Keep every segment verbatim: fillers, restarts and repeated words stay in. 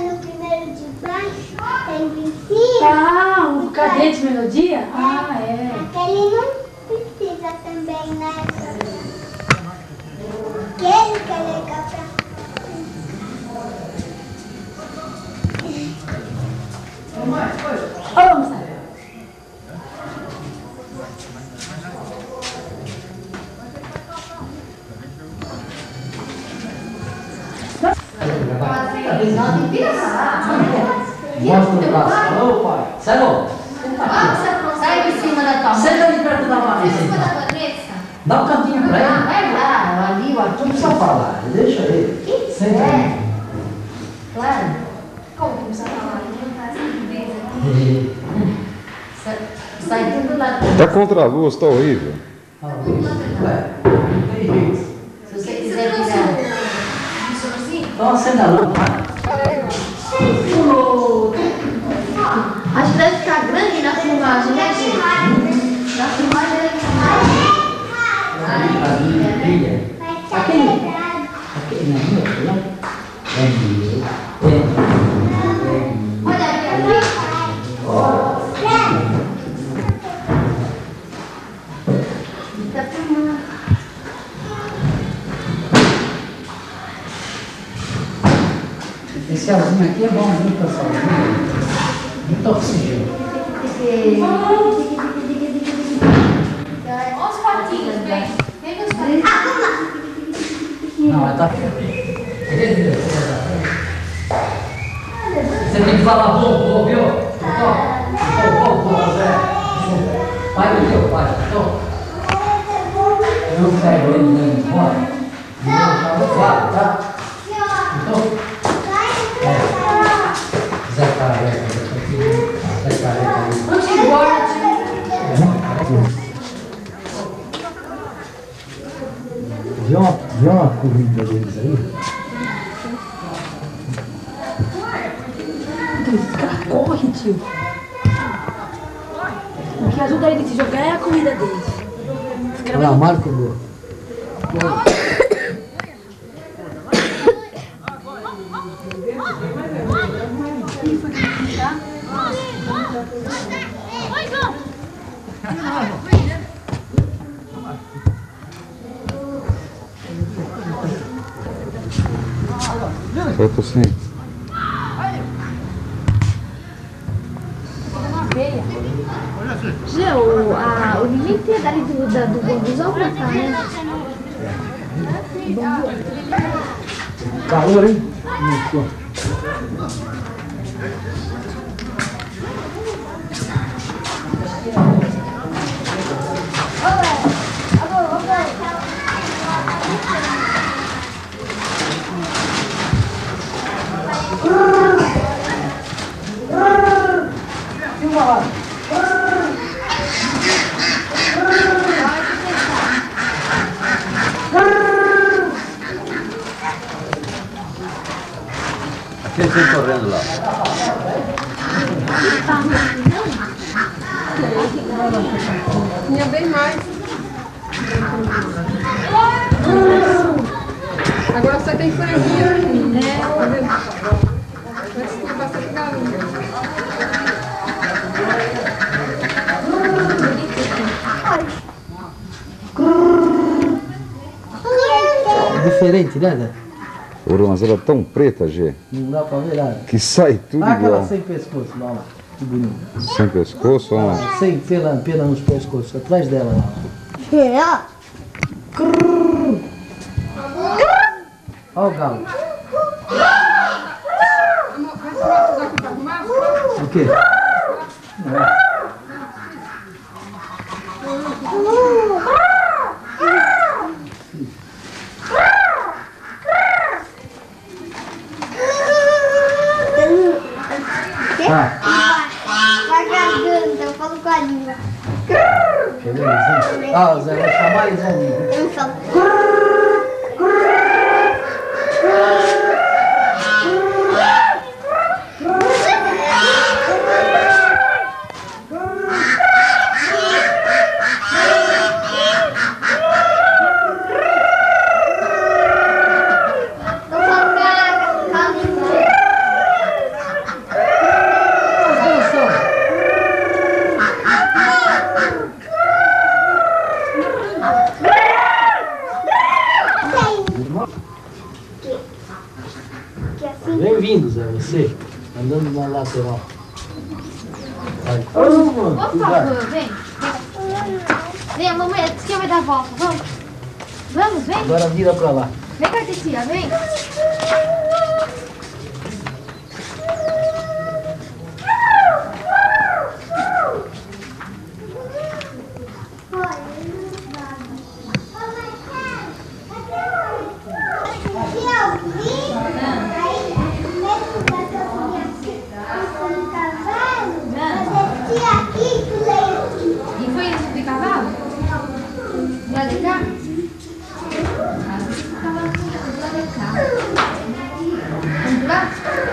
no primeiro de baixo, tem de cima. Ah, um cadete de melodia? Ah, é. Aquele não precisa também, né? Aquele que é legal pra... Olha, vamos lá. Mostra o braço. Ô, pai. Sai logo. Sai de cima da tua mãe. Senta ali perto da Vanessa. Em cima da Então. Vanessa. Dá um cantinho pra Ah, ele. vai lá, ali, ó. Não precisa falar. Deixa ele. Senta É. ali. Claro. Como que precisa falar? Ele não tá assim de vez aqui. Sai, sai tudo lá. Tá contra a luz, tá horrível. Ué, não tem jeito. Se você quiser tirar. Então acenda a luz. Acho que deve ficar grande na filmagem, né, gente? Na filmagem deve ficar. Brilha. Aquele. Aquele não é meu, não? É meu. É meu. Olha aqui, aqui. Tá filmando. Esse azul aqui é bom, viu, pessoal? Muito oxigênio. Olha os patinhos, vem. Vem meus patinhos. Não, mas tá. Você tem que falar bom, bom, viu? Então, bom, bom, Zé. Pai do teu pai, então. Eu pego ele dando embora. E eu já vou falar, tá? Então. É. Zé Careca, Zé Careca. Onde embora, tio? Vê uma, vê uma corrida deles aí? Corre, tio. O que ajuda ele a se jogar é a corrida deles. Olha lá, Marco Gol. Solta assim. Gê, o, a, o limite é dali do, da, do bambuzão pra cá, né? Calor, hein? Muito. Filma lá. Aquele vem correndo lá. Tinha bem mais. Agora só tem franguinho aqui. É. Tá vendo? Antes tinha bastante galinha. Diferente, né, Zé? Ouro, mas ela é tão preta, Gê, Não dá pra ver nada. que sai tudo Ah, aquela igual. sem pescoço, lá, lá. Que bonito. Sem pescoço, ó. Ah, sem pena, pena nos pescoços, atrás dela lá. Olha o galo. Vai tomar tudo aqui pra arrumar? O quê? Não é. Ah, Vagabundo, eu falo com a língua. quer ver eles? Ah, o Zé vai chamar eles ali. Eu falo. Eu falo com a língua. Que, que assim. Bem-vindo, Zé, você. Andando na lateral. Vai. Ô, mano, Por cuidado. favor, vem. Vem, a mamãe, a titia vai dar a volta. Vamos. Vamos, vem. Agora vira pra lá. Vem cá, titia, vem. E foi isso de cavalo? Vai de cá? Vamos lá?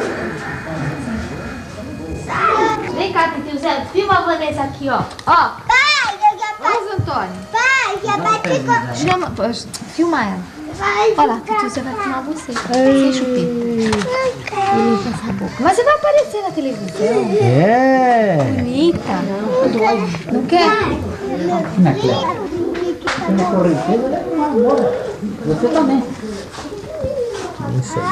Vem cá, tio Zé. Filma a Vanessa aqui, ó. Ó. Pai, eu já bati. Vamos, Antônio. Pai, já bati com. Chama, filma ela. Vai, Olha lá, tio Zé vai filmar você. Sem chupeta. Limpa essa boca. Mas você vai aparecer na televisão. É. Bonita. Não quer? Na cleta. Uma correnteza, ela é uma amor. Você também. Isso aí.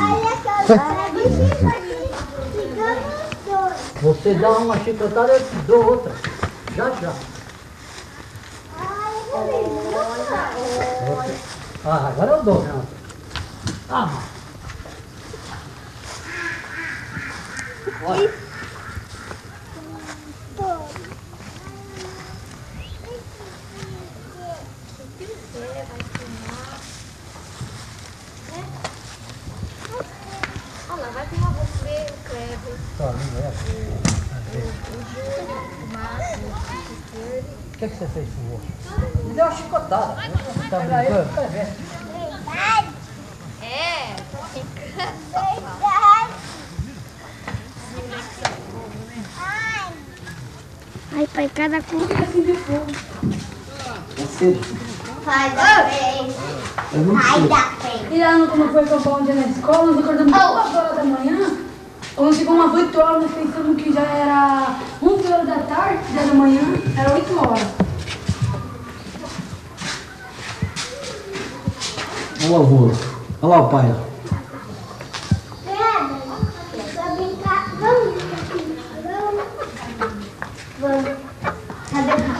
Você dá uma chicotada, eu te dou outra. Já, já. Ah, agora eu dou. Ah. Olha. Olha lá, vai filmar você, o Kleber. Só, não é? O que, é que você fez com o outro? Me deu uma chicotada. Tá brincando? Vai ver. É, tô ficando. Ai, pai, cada coisa. É cedo. Vai dar bem. É muito Vai cedo. dar bem. E lá no- quando foi acampar um dia na escola, nós acordamos duas horas da manhã. Quando chegou umas oito horas, nós pensamos que já era onze horas da tarde, dez da manhã, era oito horas. Olha o avô. Olha lá o pai. Kleber, pra brincar. Vamos brincar aqui. Vamos. Vamos. Cadê o carro?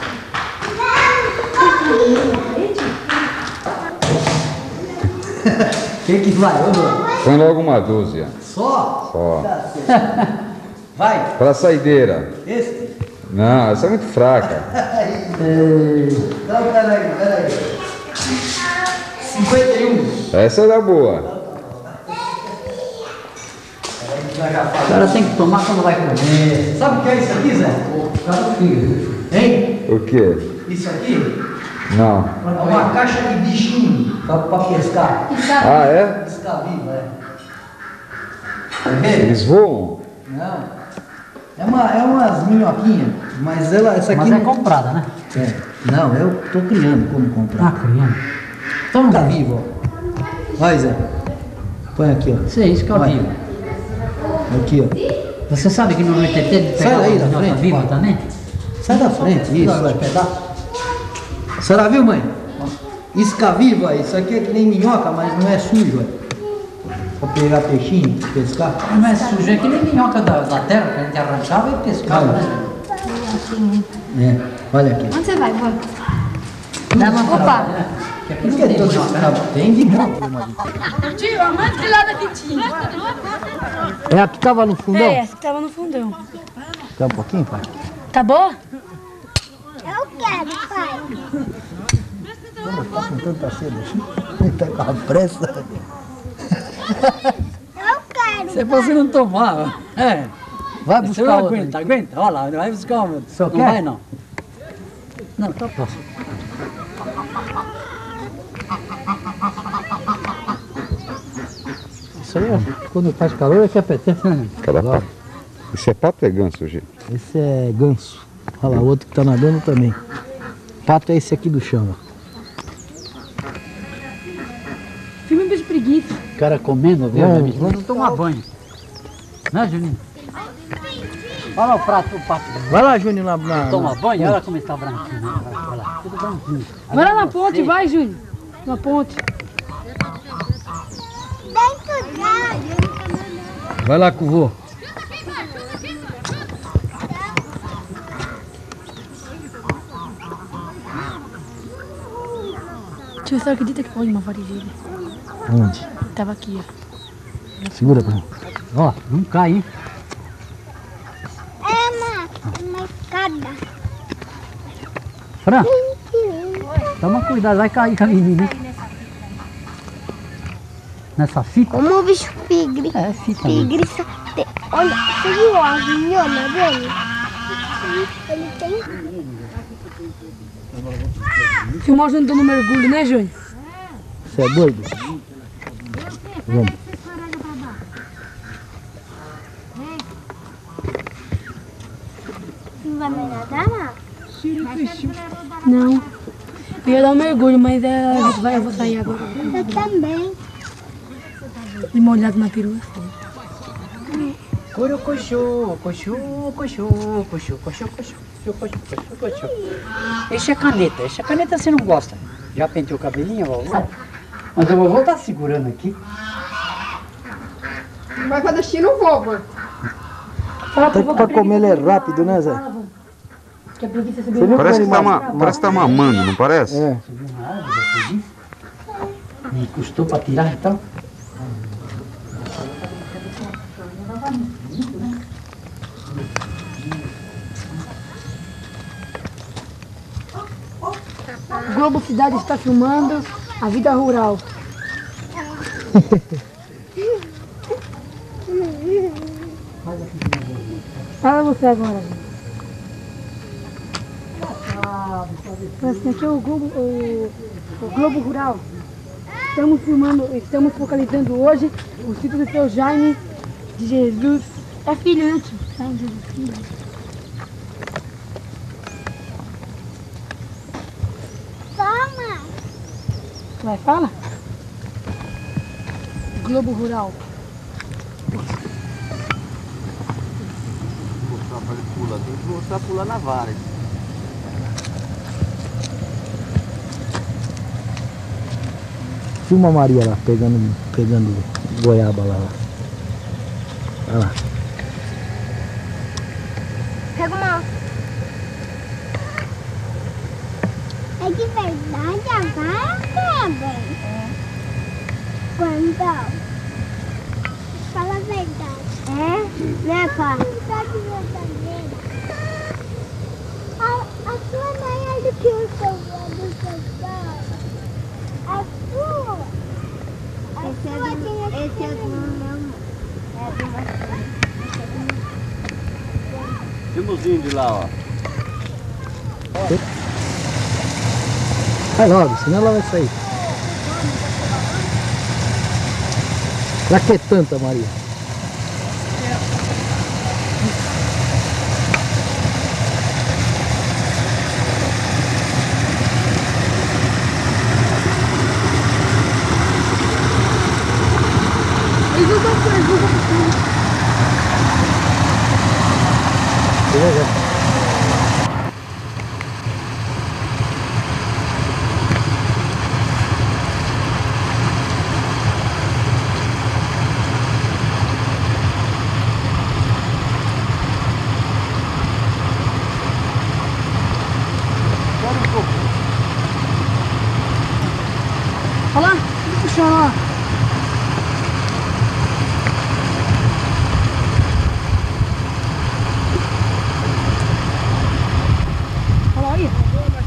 Quem que vai? Ô, Bruno? Põe logo uma dúzia. Só? Só. Vai. Pra saideira. Esse? Não, essa é muito fraca. Não, peraí, peraí. cinquenta e um. Essa é da boa. O cara tem que tomar quando vai comer. Sabe o que é isso aqui, Zé? O cara do filho. Hein? O quê? Isso aqui Não. é uma caixa de bichinho pra, pra pescar. Ah, é? Pescar vivo, é. Quer ver? Eles voam? Não. É, uma, é umas minhoquinhas, mas ela, essa aqui... Mas não é comprada, né? É. Não, eu tô criando como comprar. Ah, criando. Então tá vivo, ó. Vai, Zé. Põe aqui, ó. Isso é isso que eu Vai. vivo. Aqui, ó. Você sabe que no M T T ele Sai pegava daí da minhoca frente, viva pai. também? Sai da frente, isso. Os Vai. pedaços. A senhora viu, mãe? Isca viva, isso aqui é que nem minhoca, mas não é sujo, ó. Pra pegar peixinho, pescar. Não é sujo, é que nem minhoca da, da terra que a gente arranchava e pescava, né? É, olha aqui. Onde você vai, vô? Dá uma Opa. prova, né? Que aqui Por não que tem todos minhoca, né? tem de monte, uma Tio, a mais pelada que tinha. É a que tava no fundão? É, essa que tava no fundão. Quer um pouquinho, pai? Tá boa? Eu quero, pai. Tá com tanta sede assim? Ele tá com a pressa. Eu quero. Se você não tomar, é. Vai Você buscar não outra. aguenta, aguenta. Olha lá, vai buscar uma. Só Não quer? vai, não. Não, tá próximo. Isso aí, ó, quando faz calor é que apetece, né? Cada Ó, pato. Isso é pato ou é ganso, gente? esse é ganso. Olha lá, o outro que tá nadando também. Pato é esse aqui do chão, ó. Filme um bicho preguiça. O cara comendo, viu? Vamos, Minha esposa vamos. tomar banho. Né, Juninho? Olha lá o prato, o pato. Vai lá, Júnior, lá na... Toma banho, olha como está branquinho. Né? Olha lá, tudo branquinho. Vai lá na ponte, vai, Júnior. Na ponte. Dentro Vai lá com o vô. Tio, você acredita que foi uma varilheira? Onde? Tava aqui, ó. Segura pra mim. Ó, não cai, hein? É uma, uma escada. Fran, toma cuidado, vai cair com a menina, hein? Nessa fita? Como o bicho tigre. É, fita. Mesmo. Tigre só tem. Olha, você viu a vinhona dele? Ele tem. Filmar junto no mergulho, né, Júnior? Você é doido? Vamos. Não vai me nadar, não? Não. Eu ia dar um mergulho, mas é, a gente vai, eu vou sair agora. Eu também. E molhado na perua. Corocochô, cochô, cochô, cochô, cochô, cochô, cochô, cochô, cochô. Esse é caneta, esse é caneta você não gosta. Já penteou o cabelinho, vovó? Mas a vovó tá segurando aqui. Não vai fazer xixi no vovô. Até que pra comer ele é rápido, né, Zé? Que a preguiça Você subiu. viu Parece que como tá, ele ma... ma- Parece que tá mamando, não parece? É. Subiu na árvore, já fez isso? E custou pra tirar então? O Globo Cidade está filmando a vida rural. Fala você agora. Assim, aqui é o Globo, o, o Globo Rural. Estamos filmando, estamos focalizando hoje o sítio do seu Jaime de Jesus. É filho, né, tio? Jaime de Jesus, filho. Toma! Vai, fala. Globo Rural. Mostrar pra ele pular, tem que mostrar pular na vara. Filma a Maria lá, pegando, pegando goiaba lá. Olha lá. Pega uma. É de verdade a vara quebra? É. Quando? Fala a verdade. É? Né, pai? Verdade verdadeira. A, a sua é maior do que o seu, do seu pai. A sua. A esse sua é do, é esse é do meu. É do meu. Temos os índios lá, ó. Vai logo, senão ela vai sair. Pra que tanta, Maria? Eles não estão eles não estão Olha lá, puxando lá. Olha lá aí.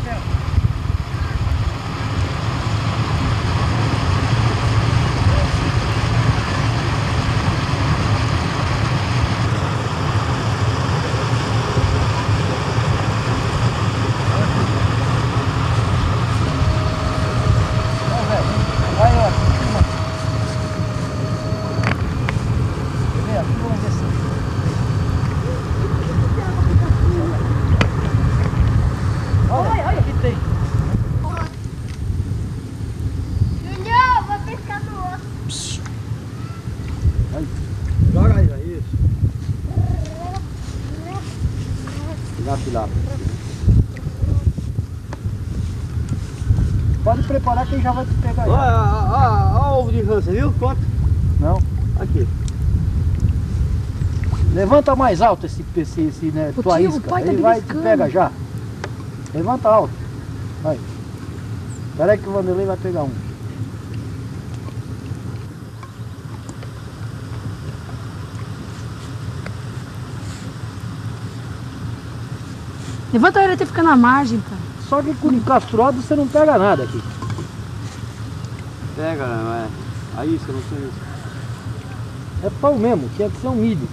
Vai, ó. Quer ver? Vamos ver se... Olha, olha, aqui tem. Júnior, vou pescar no outro. Joga aí, é isso. Tirar pilar. Pode preparar que ele já vai te pegar aí. Olha o ovo de rã, você viu? Quanto? Não. Aqui. Levanta mais alto esse, esse, esse né, O tua tio, o isca. pai tá Ele vai e te beliscando. pega já. Levanta alto. Vai. Espera aí que o Vanderlei vai pegar um. Levanta ele até ficar na margem, pai. Só que com encastroado você não pega nada aqui. Pega, né? A isca, não sei isso. É pão mesmo, tinha que ser um milho.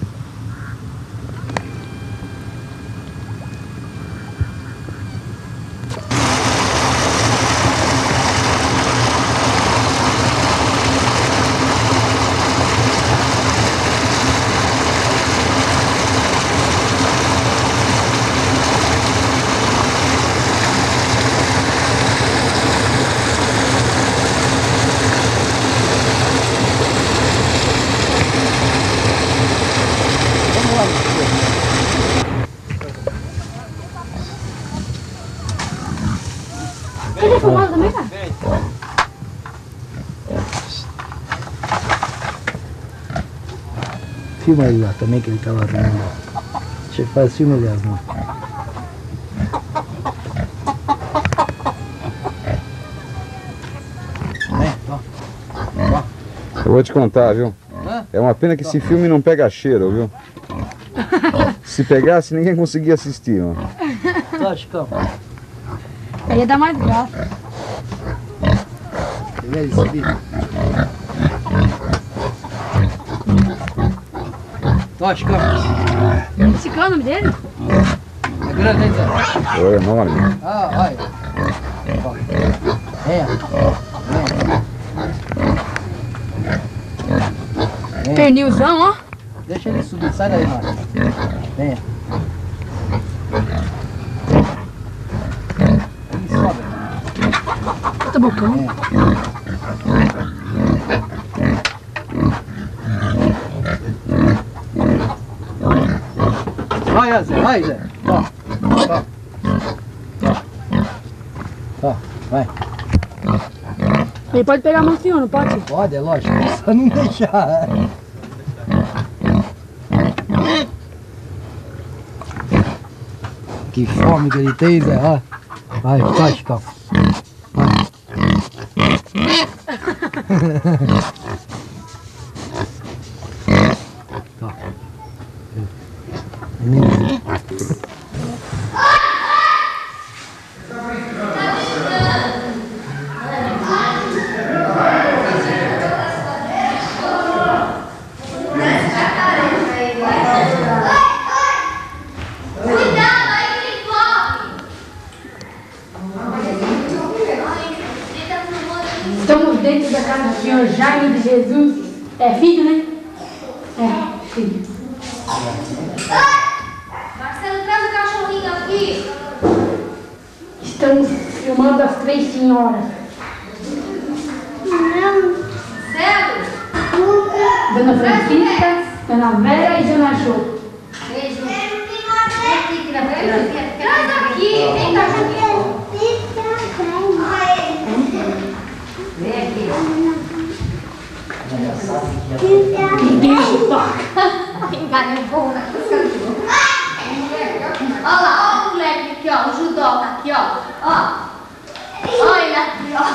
Quer ter fumado também, cara? Filma ele lá também que ele tava vendo lá. Deixa eu fazer filme ali as mãos. Eu vou te contar, viu? Hã? É uma pena que esse filme não pega cheiro, viu? Se pegasse, ninguém conseguia assistir, ó. Tá, Chicão. Aí ia dar mais graça. Pega esse ali. Tá, Chicão. Esse qual é o nome dele? É grande, hein, Zé? É enorme. Ah, vai. Ó. Venha. Venha. Pernilzão, ó. Deixa ele subir, sai daí, Márcio. Venha. Ele sobe. Bota bocão. Venha. Vai, Zé, vai, Zé. Ó, ó. Ó, vai. Ele pode pegar a mão senhor, não pode? Pode, é lógico. Só não deixar. Que fome que ele tem, Zé. Ó. Vai, vai, Chicão. Vai. Tá. Menino. Estamos dentro da casa do senhor Jaime de Jesus. É filho, né? É, filho. Marcelo, traz o cachorrinho aqui. Estamos filmando as três senhoras. Não. Sério? Dona Francisca, Dona Vera e Dona Jo. Beijo. Traz aqui, vem cachorrinho. Vem aqui. Olha lá, olha o moleque aqui, ó, o judoca aqui, ó. Ó. Olha aqui, ó.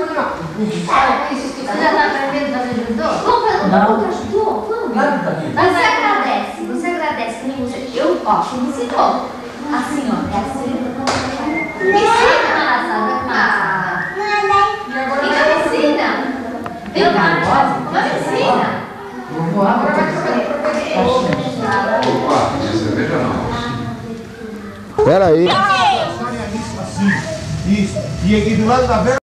Você já tá aprendendo a fazer judô? Vamos fazer um outro judô? Vamos. Claro que tá aqui. Você agradece, você agradece que nem você. Eu, ó, você me ensinou. Assim, ó, é assim. Me ensina, Massa, Massa. Então me ensina. Vem cá, mas me ensina. Agora vai fazer. Opa, cerveja não. Pera aí. Isso. E aqui do lado da Vera.